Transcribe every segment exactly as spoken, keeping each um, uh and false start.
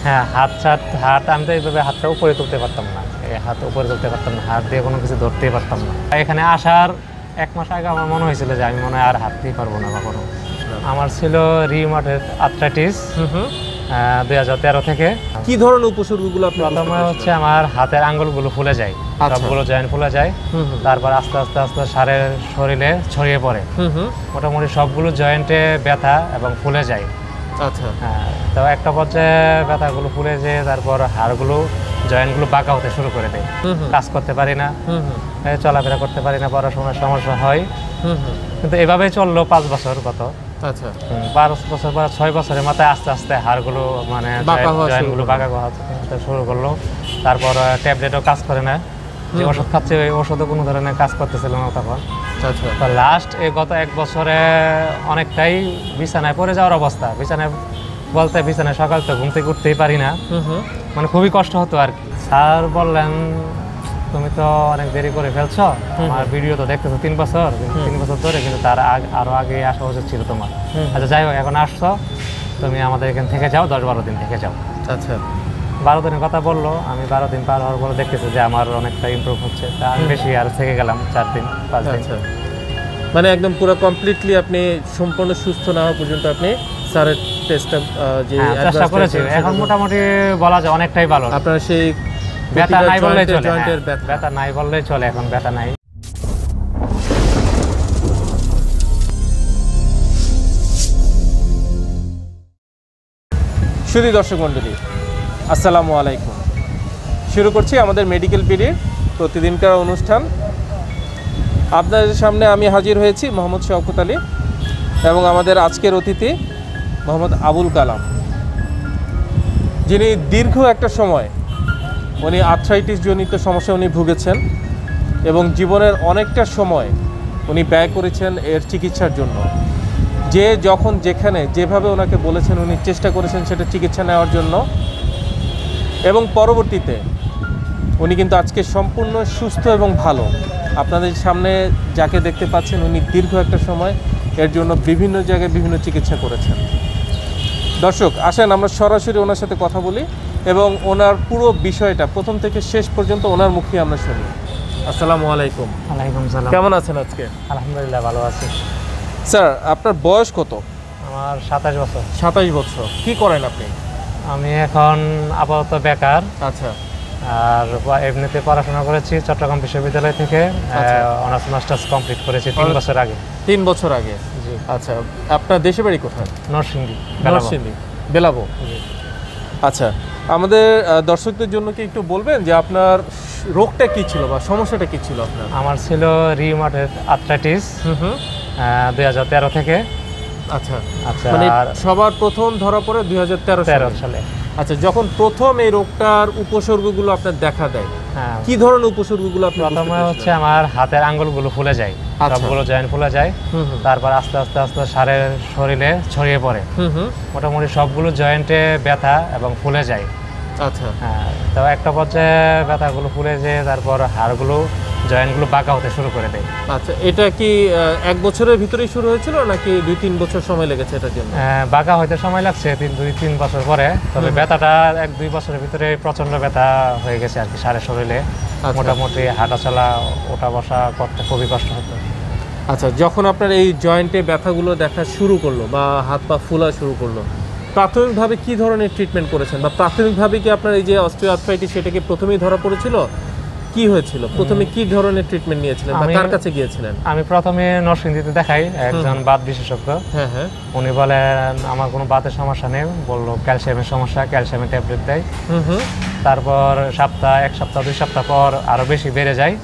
হ্যাঁ, হাত ছাট হাত আমি তো এইভাবে হাতটা উপরে তুলতে পারতাম না, এই হাত উপরে তুলতে পারতাম না, হাত দিয়ে কোনো কিছু ধরতেই পারতাম না। এখানে আসার এক মাস আগে আমার মনে হয়েছিল যে আমি মনে হয় আর হাঁটতেই পারবো না কখনো। আমার ছিল রিউমাটয়েড আর্থ্রাইটিস দুই হাজার তেরো থেকে। কি ধরনের উপসর্গগুলো আপনি? প্রথমে হচ্ছে আমার হাতের আঙ্গুলগুলো ফুলে যায়, সবগুলো জয়েন্ট ফুলে যায়, তারপর আস্তে আস্তে আস্তে সারের শরীরে ছড়িয়ে পড়ে, মোটামুটি সবগুলো জয়েন্টে ব্যথা এবং ফুলে যায়। আচ্ছা, হ্যাঁ, তো একটা পর্যায়ে ব্যথাগুলো ফুলে যেয়ে তারপর হাড়গুলো জয়েন্টগুলো বাঁকা হতে শুরু করে দেয়, কাজ করতে পারি না, চলাফেরা করতে পারি না, পড়াশোনার সমস্যা হয়। কিন্তু এভাবেই চললো পাঁচ বছর গত। আচ্ছা, পাঁচ বছর বা ছয় বছরের মাথায় আস্তে আস্তে হাড়গুলো মানে জয়েন্টগুলো বাঁকা হতে শুরু করলো। তারপর ট্যাবলেটও কাজ করে না, যে ওষুধ খাচ্ছে ওই ওষুধও কোনো ধরনের কাজ করতেছিল না তখন। তো লাস্ট এই গত এক বছরে অনেকটাই বিছানায় পড়ে যাওয়ার অবস্থা। বিছানায় বলতে বিছানায় সকাল তো ঘুম থেকে উঠতেই পারি না, মানে খুবই কষ্ট হতো আর কি। স্যার বললেন, তুমি তো অনেক দেরি করে ফেলছো, আমার ভিডিও তো দেখতেছো তিন বছর তিন বছর ধরে, কিন্তু তার আরো আগে আসা উচিত ছিল তোমার। আচ্ছা যাই হোক, এখন আসছো, তুমি আমাদের এখান থেকে যাও, দশ বারো দিন থেকে যাও। আচ্ছা, বারো দিনের কথা বললো। আমি বারো দিন পার হওয়ার পরে দেখতেছি যে আমার অনেকটা ইমপ্রুভ হচ্ছে, তা আমি বেশি আর থেকে গেলাম চার দিন পাঁচ দিন। মানে একদম পুরো কমপ্লিটলি আপনি সম্পূর্ণ সুস্থ না হওয়া পর্যন্ত আপনি স্যারের টেস্টটা যে চেষ্টা করেছি, এখন মোটামুটি বলা যায় অনেকটাই ভালো। আপনার সেই ব্যথা নাই বললেই চলে, ব্যথা নাই বললেই চলে, এখন ব্যথা নাই। শুধু দর্শক মণ্ডলী, আসসালামু আলাইকুম। শুরু করছি আমাদের মেডিকেল পিডির প্রতিদিনকার অনুষ্ঠান। আপনাদের সামনে আমি হাজির হয়েছি মোহাম্মদ শওকত আলী এবং আমাদের আজকের অতিথি মোহাম্মদ আবুল কালাম, যিনি দীর্ঘ একটা সময় উনি আর্থ্রাইটিস জনিত সমস্যা উনি ভুগেছেন এবং জীবনের অনেকটা সময় উনি ব্যয় করেছেন এর চিকিৎসার জন্য। যে যখন যেখানে যেভাবে ওনাকে বলেছেন উনি চেষ্টা করেছেন সেটা চিকিৎসা নেওয়ার জন্য, এবং পরবর্তীতে উনি কিন্তু আজকে সম্পূর্ণ সুস্থ এবং ভালো। আপনাদের সামনে যাকে দেখতে পাচ্ছেন উনি দীর্ঘ একটা সময় এর জন্য বিভিন্ন জায়গায় বিভিন্ন চিকিৎসা করেছেন। দর্শক আসেন আমরা সরাসরি ওনার সাথে কথা বলি এবং ওনার পুরো বিষয়টা প্রথম থেকে শেষ পর্যন্ত ওনার মুখে আমরা শুনি। আসসালামু আলাইকুম। ওয়ালাইকুম সালাম। কেমন আছেন আজকে? আলহামদুলিল্লাহ ভালো আছি। স্যার আপনার বয়স কত? আমার সাতাশ বছর। সাতাশ বছর। কি করেন আপনি? আমি এখন আপাতত বেকার। আচ্ছা। আর এমনিতে পড়াশোনা করেছি চট্টগ্রাম বিশ্ববিদ্যালয় থেকে, অনার্স মাস্টার্স কমপ্লিট করেছি তিন বছর আগে। তিন বছর আগে? জি। আচ্ছা, আপনার দেশে বাড়ি কোথায়? নরসিংদী। নরসিংদী, বেলাবো। আচ্ছা, আমাদের দর্শকদের জন্য কি একটু বলবেন যে আপনার রোগটা কি ছিল বা সমস্যাটা কি ছিল আপনার? আমার ছিল রিউমাটয়েড আর্থ্রাইটিস দুই হাজার তেরো থেকে। আচ্ছা আচ্ছা, মানে সবার প্রথম ধরা পড়ে দুই হাজার তেরো সালে। আচ্ছা, যখন প্রথম এই রোগটার উপসর্গগুলো আপনার দেখা দেয়, কি ধরনের উপসর্গগুলো আপনি? প্রথমে হচ্ছে আমার হাতের আঙ্গুলগুলো ফুলে যায়, সবগুলো জয়েন্ট ফুলে যায়, তারপর আস্তে আস্তে আস্তে সারের শরীরে ছড়িয়ে পড়ে, মোটামুটি সবগুলো জয়েন্টে ব্যথা এবং ফুলে যায়। আচ্ছা, হ্যাঁ, তো একটা পর্যায়ে ব্যথাগুলো ফুলে যেয়ে তারপর হাড়গুলো জয়েন্টগুলো বাঁকা হতে শুরু করে দেয়। আচ্ছা, এটা কি এক বছরের ভিতরেই শুরু হয়েছিল নাকি দুই তিন বছর সময় লেগেছে এটার জন্য? বাঁকা হইতে সময় লাগছে তিন দুই তিন বছর পরে, তবে ব্যথাটা এক দুই বছরের ভিতরে প্রচন্ড ব্যথা হয়ে গেছে আর কি সারা শরীরে। মোটামুটি হাঁটা চলা ওঠা বসা করতে খুবই কষ্ট হতো। আচ্ছা, যখন আপনার এই জয়েন্টে ব্যথাগুলো দেখা শুরু করলো বা হাত পা ফোলা শুরু করলো, প্রাথমিকভাবে কি ধরনের ট্রিটমেন্ট করেছেন বা প্রাথমিকভাবে কি আপনার এই যে অস্টিওআর্থ্রাইটিস সেটাকে প্রথমেই ধরা পড়েছিল? কি হয়েছিল প্রথমে, কি ধরনের ট্রিটমেন্ট নিয়েছিলেন বা কার কাছে গিয়েছিলেন? আমি প্রথমে নরসিংদীতে দেখাই একজন বাত বিশেষজ্ঞ। হ্যাঁ হ্যাঁ। উনি বলেন আমার কোনো বাতের সমস্যা নেই, বললো ক্যালসিয়ামের সমস্যা, ক্যালসিয়ামের ট্যাবলেট দেয়। তারপর সপ্তাহ এক সপ্তাহ দুই সপ্তাহ পর আরো বেশি বেড়ে যায়,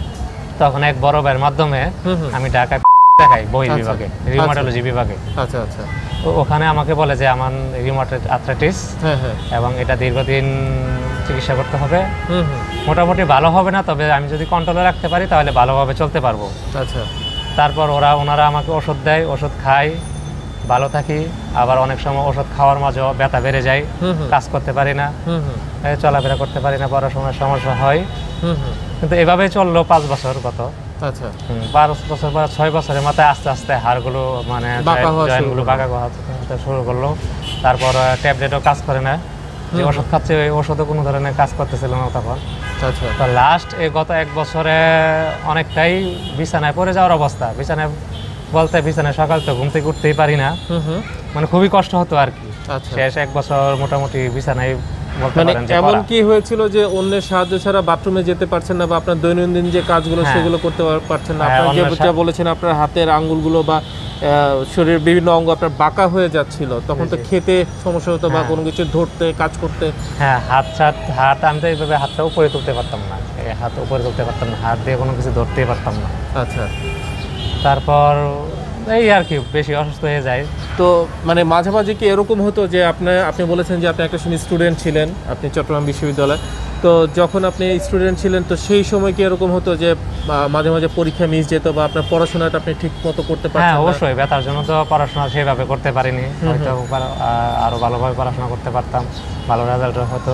তখন এক বড় ভাইয়ের মাধ্যমে আমি ঢাকায় দেখাই বহি বিভাগে, রিউমাটোলজি বিভাগে। আচ্ছা আচ্ছা। ওখানে আমাকে বলে যে আমার রিউমাটয়েড আর্থ্রাইটিস এবং এটা দীর্ঘদিন চিকিৎসা করতে হবে, মোটামুটি ভালো হবে না, তবে আমি যদি কন্ট্রোলে রাখতে পারি তাহলে ভালোভাবে চলতে পারবো। আচ্ছা। তারপর ওরা ওনারা আমাকে ওষুধ দেয়, ওষুধ খাই, ভালো থাকি। আবার অনেক সময় ওষুধ খাওয়ার মাঝে ব্যথা বেড়ে যায়, কাজ করতে পারি না, চলাফেরা করতে পারি না, পড়াশোনার সমস্যা হয়। কিন্তু এভাবেই চললো পাঁচ বছর গত। আচ্ছা, পাঁচ বছর বা ছয় বছরের মাথায় আস্তে আস্তে হাড়গুলো মানে জয়েন্টগুলো বাঁকা হতে শুরু করলো। তারপর ট্যাবলেটও কাজ করে না, যে ওষুধ খাচ্ছি ওই ওষুধও কোনো ধরনের কাজ করতেছিল না তখন। আচ্ছা, তো লাস্ট এই গত এক বছরে অনেকটাই বিছানায় পড়ে যাওয়ার অবস্থা। বিছানায় বলতে বিছানায় সকাল তো ঘুম থেকে উঠতেই পারি না, মানে খুবই কষ্ট হতো আর কি। শেষ এক বছর মোটামুটি বিছানায় মানে এমন কি হয়েছিল যে অন্যের সাহায্য ছাড়া বাথরুমে যেতে পারছেন না, বা আপনার দৈনন্দিন যে কাজগুলো সেগুলো করতে পারছেন না? আপনার যে যেটা বলেছেন আপনার হাতের আঙ্গুলগুলো বা শরীরের বিভিন্ন অঙ্গ আপনার বাঁকা হয়ে যাচ্ছিল, তখন তো খেতে সমস্যা হতো বা কোনো কিছু ধরতে কাজ করতে। হ্যাঁ, হাত হাত হাত আমি তো এইভাবে হাতটা উপরে তুলতে পারতাম না, হাত উপরে তুলতে পারতাম না, হাত দিয়ে কোনো কিছু ধরতেই পারতাম না। আচ্ছা, তারপর এই আর কি বেশি অসুস্থ হয়ে যায়। তো মানে মাঝে মাঝে কি এরকম হতো যে আপনি আপনি বলেছেন যে আপনি একটা স্টুডেন্ট ছিলেন, আপনি চট্টগ্রাম বিশ্ববিদ্যালয়, তো যখন আপনি স্টুডেন্ট ছিলেন তো সেই সময় কি এরকম হতো যে মাঝে মাঝে পরীক্ষা মিস যেত বা আপনার পড়াশোনাটা আপনি ঠিক মতো করতে পারতেন? হ্যাঁ, অবশ্যই। ব্যথার জন্য তো পড়াশোনা সেভাবে করতে পারিনি, হয়তো আরো ভালোভাবে পড়াশোনা করতে পারতাম, ভালো রেজাল্ট হতো।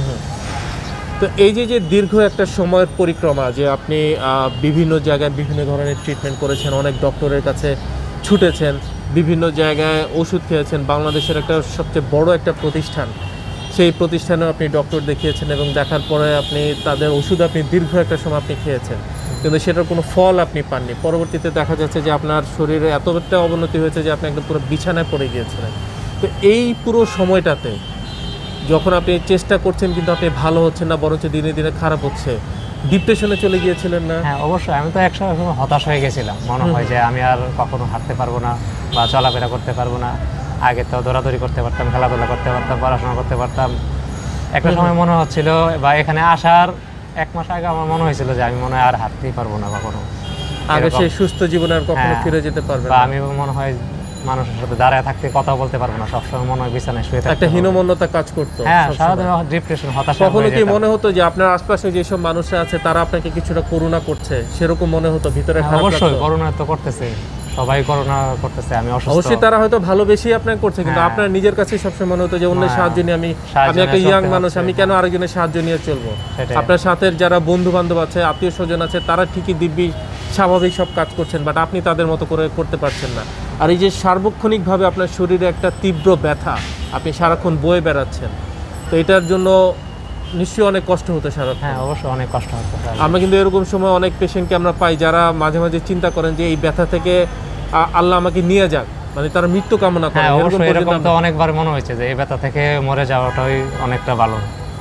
তো এই যে যে দীর্ঘ একটা সময়ের পরিক্রমা, যে আপনি বিভিন্ন জায়গায় বিভিন্ন ধরনের ট্রিটমেন্ট করেছেন, অনেক ডক্টরের কাছে ছুটেছেন, বিভিন্ন জায়গায় ওষুধ খেয়েছেন, বাংলাদেশের একটা সবচেয়ে বড় একটা প্রতিষ্ঠান, সেই প্রতিষ্ঠানেও আপনি ডক্টর দেখিয়েছেন এবং দেখার পরে আপনি তাদের ওষুধ আপনি দীর্ঘ একটা সময় আপনি খেয়েছেন, কিন্তু সেটার কোনো ফল আপনি পাননি। পরবর্তীতে দেখা যাচ্ছে যে আপনার শরীরে এতটা অবনতি হয়েছে যে আপনি একদম পুরো বিছানায় পড়ে গিয়েছিলেন। তো এই পুরো সময়টাতে যখন আপনি চেষ্টা করছেন কিন্তু আপনি ভালো হচ্ছেন না, বরঞ্চ দিনে দিনে খারাপ হচ্ছে, ডিপ্রেশনে চলে গিয়েছিলেন না? হ্যাঁ, অবশ্যই। আমি তো একসময় হতাশ হয়ে গেছিলাম, মনে হয় যে আমি আর কখনো হাঁটতে পারবো না বা চলাফেরা করতে পারবো না। আগে তো দৌড়াদৌড়ি করতে পারতাম, খেলাধুলা করতে পারতাম, পড়াশোনা করতে পারতাম। একটা সময় মনে হচ্ছিল, বা এখানে আসার এক মাস আগে আমার মনে হয়েছিল যে আমি মনে হয় আর হাঁটতেই পারবো না কখনো, আগে সেই সুস্থ জীবনে আর কখনো ফিরে যেতে পারবে না, বা আমি মনে হয় মানুষের সাথে দাঁড়ায় থাকতে, কথা বলতে পারবো না, সবসময় মনে হয় বিছানায় শুয়ে থাকতে। একটা হীনমন্যতা কাজ করতো। হ্যাঁ, সারাদিন ডিপ্রেশন, হতাশা। কখনো কি মনে হতো যে আপনার আশপাশে যেসব মানুষরা আছে তারা আপনাকে কিছুটা করুণা করছে, সেরককম মনে হতো ভিতরে? অবশ্যই, করুণা তো করতেছে, সবাই করুণা করতেছে। আমি অসুস্থ, অবশ্যই তারা হয়তো ভালোবেসে আপনাকে করছে, কিন্তু আপনার নিজের কাছে সবসময় মনে হতো যে অন্যের সাহায্য নিয়ে আমি আমি একটা ইয়াং মানুষ, আমি কেন আরেকজনের সাহায্য নিয়ে চলবো? আপনার সাথে যারা বন্ধু বান্ধব আছে, আত্মীয় স্বজন আছে, তারা ঠিকই দিব্যি স্বাভাবিক সব কাজ করছেন, বাট আপনি তাদের মতো করে করতে পারছেন না। আর এই যে সার্বক্ষণিকভাবে আপনার শরীরে একটা তীব্র ব্যথা, আপনি সারাক্ষণ বয়ে বেড়াচ্ছেন, তো এটার জন্য নিশ্চয়ই অনেক কষ্ট হতো সারা। হ্যাঁ, অবশ্যই অনেক কষ্ট হতো। আমরা কিন্তু এরকম সময় অনেক পেশেন্টকে আমরা পাই যারা মাঝে মাঝে চিন্তা করেন যে এই ব্যথা থেকে আল্লাহ আমাকে নিয়ে যাক, মানে তারা মৃত্যু কামনা করেন। এরকম তো অনেকবার মনে হয়েছে যে এই ব্যথা থেকে মরে যাওয়াটাই অনেকটা ভালো,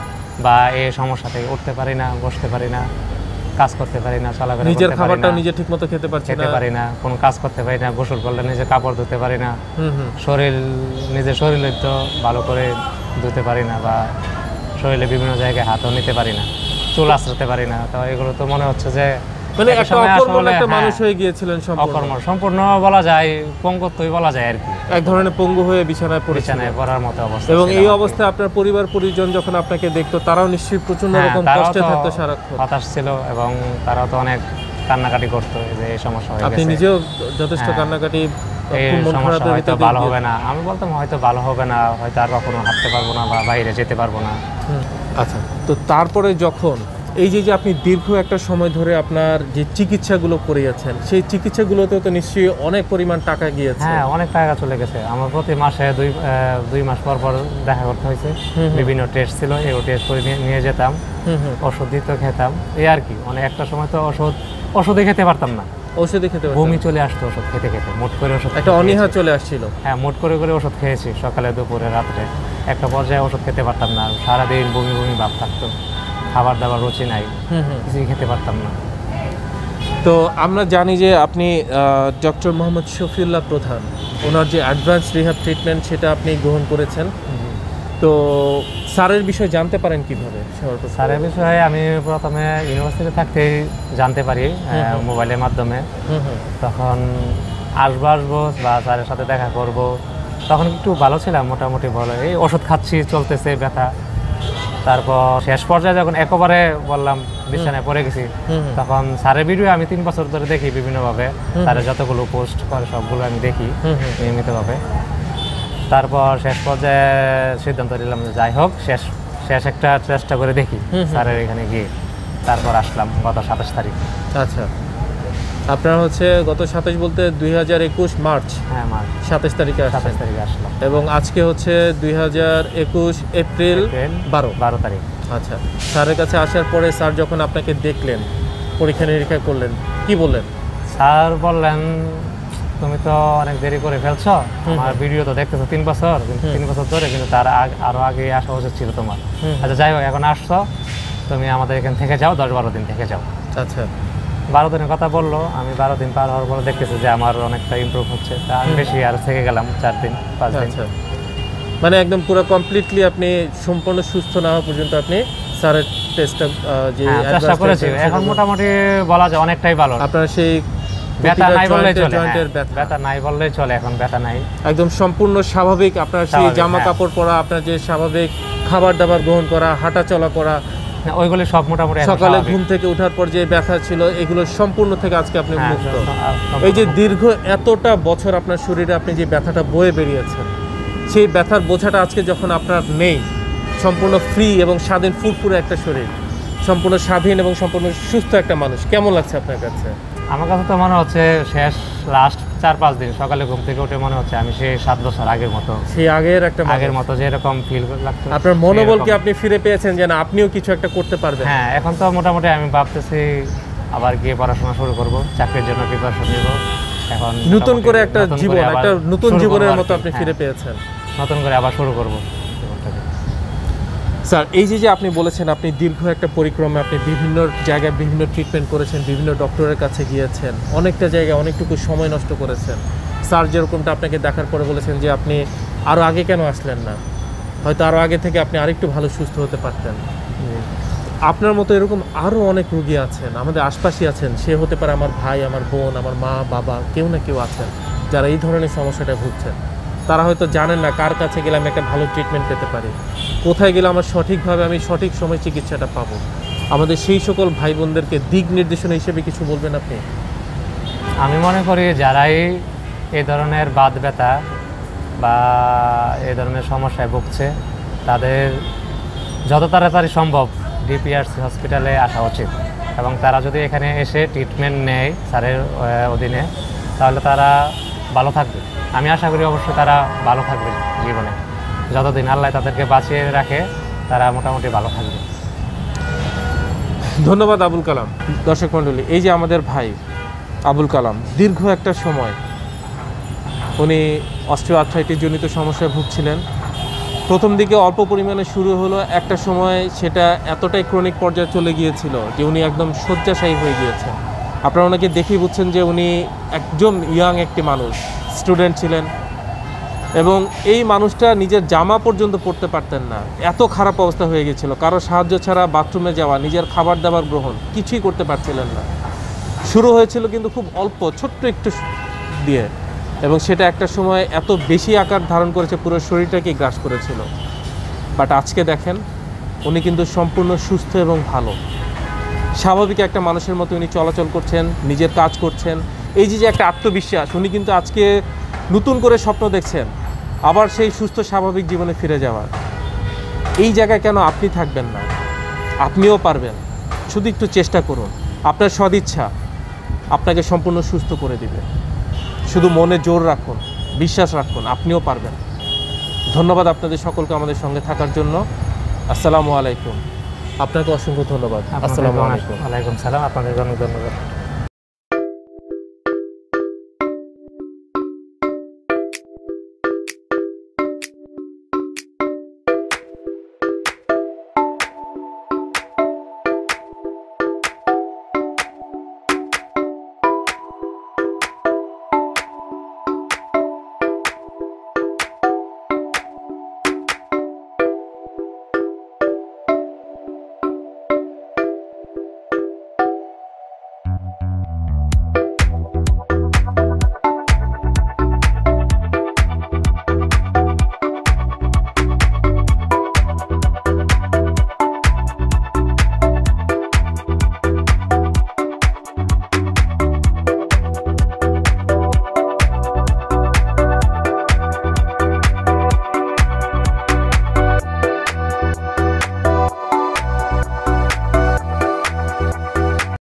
বা এই সমস্যা থেকে উঠতে পারি না, বসতে পারি না, কাজ করতে পারি না, চলাফেরা করতে পারি না, নিজের খাবারটাও নিজে ঠিকমতো খেতে পারছি না, খেতে পারি না, কোনো কাজ করতে পারি না, গোসল করলে নিজে কাপড় ধুতে পারি না, শরীর নিজের শরীরে তো ভালো করে ধুতে পারি না, বা শরীরে বিভিন্ন জায়গায় হাতও নিতে পারি না, চুল আঁচড়াতে পারি না। তো এগুলো তো মনে হচ্ছে যে মানে একটা অকর্মণ্য একটা মানুষ হয়ে গিয়েছিলেন, অকর্মণ্য সম্পূর্ণ বলা যায়, পঙ্গুত্বই বলা যায় আর কি, এক ধরনের পঙ্গু হয়ে বিছানায় পড়ে বিছানায় পড়ার মতো অবস্থা। এবং এই অবস্থায় আপনার পরিবার পরিজন যখন আপনাকে দেখতো, তারাও নিশ্চয়ই প্রচন্ড রকম কষ্টে থাকতো, সারাক্ষণ হতাশ ছিল, এবং তারাও তো অনেক কান্নাকাটি করতো যে এই সমস্যা হয়ে গেছে। আপনি নিজেও যথেষ্ট কান্নাকাটি, এই সমস্যা হয়তো ভালো হবে না, আমি বলতাম হয়তো ভালো হবে না, হয়তো আর কখনো হাঁটতে পারবো না বা বাইরে যেতে পারবো না। আচ্ছা, তো তারপরে যখন এই যে যে আপনি দীর্ঘ একটা সময় ধরে আপনার যে চিকিৎসাগুলো করিয়েছেন, সেই চিকিৎসাগুলোতেও তো নিশ্চয়ই অনেক পরিমাণ টাকা গিয়েছে। হ্যাঁ, অনেক টাকা চলে গেছে। আমার প্রতি মাসে দুই দুই মাস পর পর দেখা করতে হয়েছে, বিভিন্ন টেস্ট ছিল, এই টেস্ট করে নিয়ে যেতাম, ওষুধ দিতে খেতাম, এই আর কি। মানে একটা সময় তো ওষুধ ওষুধই খেতে পারতাম না, ওষুধই খেতে বমি চলে আসতো ওষুধ খেতে খেতে, মোট করে ওষুধ, একটা অনীহা চলে আসছিল। হ্যাঁ, মোট করে করে ওষুধ খেয়েছি, সকালে দুপুরে রাত্রে। একটা পর্যায়ে ওষুধ খেতে পারতাম না, সারাদিন বমি বমি ভাব থাকতো, খাবার দাবার রুচি নাই, কিছুই খেতে পারতাম না। তো আমরা জানি যে আপনি ডক্টর মোহাম্মদ শফিউল্লাহ প্রধান, ওনার যে অ্যাডভান্স রিহ্যাব ট্রিটমেন্ট সেটা আপনি গ্রহণ করেছেন। তো স্যারের বিষয়ে জানতে পারেন কিভাবে? স্যারের বিষয়ে আমি প্রথমে ইউনিভার্সিটিতে থাকতেই জানতে পারি মোবাইলের মাধ্যমে। তখন আসবো আসবো বা স্যারের সাথে দেখা করব, তখন একটু ভালো ছিলাম, মোটামুটি ভালো, এই ওষুধ খাচ্ছি, চলতেছে ব্যথা। তারপর শেষ পর্যায়ে যখন একেবারে বললাম বিছানায় পড়ে গেছি, তখন স্যারের ভিডিও আমি তিন বছর ধরে দেখি বিভিন্নভাবে, স্যারের যতগুলো পোস্ট করে সবগুলো আমি দেখি নিয়মিতভাবে। তারপর শেষ পর্যায়ে সিদ্ধান্ত নিলাম যে যাই হোক, শেষ শেষ একটা চেষ্টা করে দেখি স্যারের এখানে গিয়ে। তারপর আসলাম গত সাতাশ তারিখ। আচ্ছা, আপনার হচ্ছে গত সাতাশ বলতে দুই হাজার একুশ মার্চ, হ্যাঁ মার্চ সাতাশ তারিখে সাতাশ আসছেন তারিখে আসলাম, এবং আজকে হচ্ছে দুই হাজার একুশ এপ্রিল এপ্রিল বারো বারো তারিখ। আচ্ছা, স্যারের কাছে আসার পরে স্যার যখন আপনাকে দেখলেন, পরীক্ষা নিরীক্ষা করলেন, কি বললেন? স্যার বললেন তুমি তো অনেক দেরি করে ফেলছো, আমার ভিডিও তো দেখতেছো তিন বছর, কিন্তু তিন বছর ধরে, কিন্তু তার আগ- আরো আগে আসা উচিত ছিল তোমার। আচ্ছা যাই হোক, এখন আসছো, তুমি আমাদের এখান থেকে যাও, দশ বারো দিন থেকে যাও। আচ্ছা, বারো দিনের কথা বললো, আমি বারো দিন পার হওয়ার পরে দেখতেছি যে আমার অনেকটা ইমপ্রুভ হচ্ছে, তা আমি বেশি আর থেকে গেলাম চার দিন পাঁচ দিন। আচ্ছা, মানে একদম পুরো কমপ্লিটলি আপনি সম্পূর্ণ সুস্থ না হওয়া পর্যন্ত আপনি স্যারের টেস্টটা যে হ্যাঁ, চেষ্টা advanced করেছি, test টা এখন সেটা- মোটামুটি বলা যায় অনেকটাই ভালো। আপনার সেই ব্যথা নাই বললেই চলে, জয়েন্টের হ্যাঁ, ব্যথা ব্যথা নাই বললেই চলে, এখন ব্যথা নাই, একদম সম্পূর্ণ স্বাভাবিক। আপনার সেই স্বাভাবিক, জামা হ্যাঁ। কাপড় পরা, আপনার যে স্বাভাবিক খাবার দাবার গ্রহণ করা, হাঁটা চলা করা, না, ওইগুলি সব মোটামুটি এখন সকালে স্বাভাবিক। ঘুম থেকে ওঠার পর যে ব্যথা ছিল, এগুলো সম্পূর্ণ থেকে আজকে আপনি হ্যাঁ, মুক্ত। সব- সব- এই যে দীর্ঘ এতটা বছর আপনার শরীরে আপনি যে ব্যথাটা বয়ে বেরিয়েছেন, সেই ব্যথার বোঝাটা আজকে যখন আপনার নেই, সম্পূর্ণ ফ্রি এবং স্বাধীন ফুরফুরে একটা শরীর, সম্পূর্ণ স্বাধীন এবং সম্পূর্ণ সুস্থ একটা মানুষ, কেমন লাগছে আপনার কাছে? আমার কাছে তো মনে হচ্ছে শেষ লাস্ট চার পাঁচ দিন সকালে ঘুম থেকে উঠে মনে হচ্ছে আমি সেই সাত বছর আগের মতো, সেই আগের একটা মানুষ। আগের মতো যেরকম ফিল লাগতো, আপনার মনোবলকে সেরকম। আপনি ফিরে পেয়েছেন যে না, আপনিও কিছু একটা করতে পারবেন। হ্যাঁ, এখন তো মোটামুটি আমি ভাবতেছি আবার গিয়ে পড়াশোনা শুরু করব, চাকরির জন্য প্রিপারেশন নিব। এখন নতুন মোটামুটি করে একটা নতুন জীবন, করে আবার একটা নতুন শুরু জীবনের করবো আর মতো কি। আপনি হ্যাঁ, ফিরে পেয়েছেন। নতুন করে আবার শুরু করব জীবনটাকে। স্যার, এই যে যে আপনি বলেছেন আপনি দীর্ঘ একটা পরিক্রমে আপনি বিভিন্ন জায়গায় বিভিন্ন ট্রিটমেন্ট করেছেন, বিভিন্ন ডক্টরের কাছে গিয়েছেন, অনেকটা জায়গায় অনেকটুকু সময় নষ্ট করেছেন। স্যার যেরকমটা আপনাকে দেখার পরে বলেছেন যে আপনি আরও আগে কেন আসলেন না, হয়তো আরও আগে থেকে আপনি আরেকটু ভালো সুস্থ হতে পারতেন। আপনার মতো এরকম আরও অনেক রোগী আছেন, আমাদের আশপাশে আছেন, সে হতে পারে আমার ভাই, আমার বোন, আমার মা, বাবা, কেউ না কেউ আছেন যারা এই ধরনের সমস্যাটা ভুগছেন। তারা হয়তো জানেন না কার কাছে গেলে আমি একটা ভালো ট্রিটমেন্ট পেতে পারি, কোথায় গেলে আমার সঠিকভাবে আমি সঠিক সময় চিকিৎসাটা পাবো। আমাদের সেই সকল ভাই বোনদেরকে দিক নির্দেশনা হিসেবে কিছু বলবেন আপনি? আমি মনে করি যারাই এই ধরনের বাত ব্যথা বা এই ধরনের সমস্যায় ভুগছে, তাদের যত তাড়াতাড়ি সম্ভব ডিপিআরসি হসপিটালে আসা উচিত, এবং তারা যদি এখানে এসে ট্রিটমেন্ট নেয় স্যারের আহ, অধীনে, তাহলে তারা ভালো থাকবে। আমি আশা করি অবশ্যই তারা ভালো থাকবে জীবনে, যতদিন আল্লাহ তাদেরকে বাঁচিয়ে রাখে তারা মোটামুটি ভালো থাকবে। ধন্যবাদ আবুল কালাম। দর্শক মণ্ডলী, এই যে আমাদের ভাই আবুল কালাম দীর্ঘ একটা সময় উনি অস্টিওআর্থ্রাইটিস জনিত সমস্যায় ভুগছিলেন। প্রথম দিকে অল্প পরিমাণে শুরু হলো, একটা সময় সেটা এতটাই ক্রনিক পর্যায়ে চলে গিয়েছিল যে উনি একদম শয্যাশায়ী হয়ে গিয়েছেন। আপনারা ওনাকে দেখেই বুঝছেন যে উনি একজন ইয়াং একটি মানুষ, স্টুডেন্ট ছিলেন, এবং এই মানুষটা নিজের জামা পর্যন্ত পরতে পারতেন না, এত খারাপ অবস্থা হয়ে গেছিল। কারো সাহায্য ছাড়া বাথরুমে যাওয়া, নিজের খাবার দাবার গ্রহণ কিছুই করতে পারছিলেন না। শুরু হয়েছিল কিন্তু খুব অল্প ছোট্ট একটু দিয়ে, এবং সেটা একটা সময় এত বেশি আকার ধারণ করেছে, পুরো শরীরটাকে গ্রাস করেছিল। বাট আজকে দেখেন উনি কিন্তু সম্পূর্ণ সুস্থ এবং ভালো, স্বাভাবিক একটা মানুষের মতো উনি চলাচল করছেন, নিজের কাজ করছেন। এই যে যে একটা আত্মবিশ্বাস, উনি কিন্তু আজকে নতুন করে স্বপ্ন দেখছেন আবার সেই সুস্থ স্বাভাবিক জীবনে ফিরে যাওয়ার। এই জায়গায় কেন আপনি থাকবেন না? আপনিও পারবেন, শুধু একটু চেষ্টা করুন। আপনার সদিচ্ছা আপনাকে সম্পূর্ণ সুস্থ করে দিবে। শুধু মনে জোর রাখুন, বিশ্বাস রাখুন, আপনিও পারবেন। ধন্যবাদ আপনাদের সকলকে আমাদের সঙ্গে থাকার জন্য। আসসালামু আলাইকুম। আপনাকে অসংখ্য ধন্যবাদ। আসসালামু আলাইকুম। ওয়ালাইকুম সালাম, আপনাদের অনেক ধন্যবাদ।